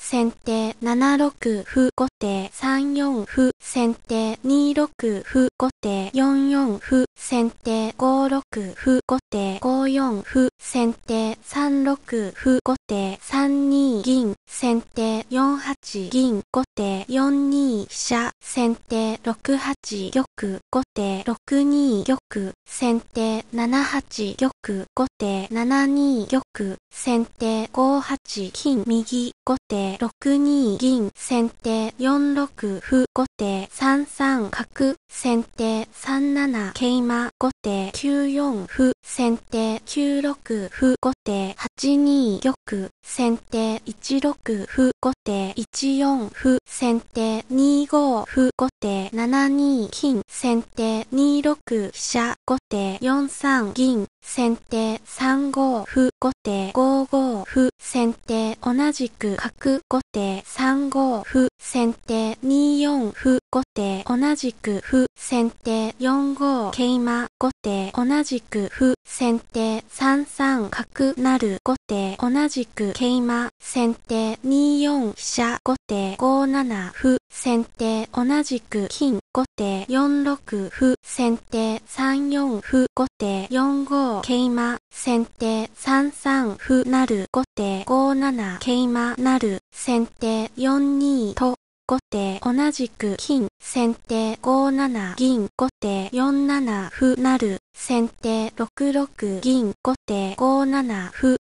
先手7六歩後手3四歩先手2六歩後手4四歩先手5六歩後手5四歩先手3六歩後手3二銀先手4八銀後手4二飛車先手6八玉後手6二玉先手7八玉後手7二玉先手5八金右後手6二銀先手4六歩後手3三角先手3七桂馬後手9四歩先手9六歩後手8二玉先手1六歩後手1四歩先手2五歩後手7二金先手2六飛車後手4三銀先手3五歩後手5五歩先手同じく角後手3五歩先手2四歩後手同じく歩先手4五桂馬後手同じく歩先手3三角成後手同じく桂馬先手2四飛車後手5七歩先手同じく金後手4六歩先手3四歩後手4五桂馬先手3三歩成後手5七桂馬成先手4二と後手同じく金先手5七銀後手4七歩成先手6六銀後手5七歩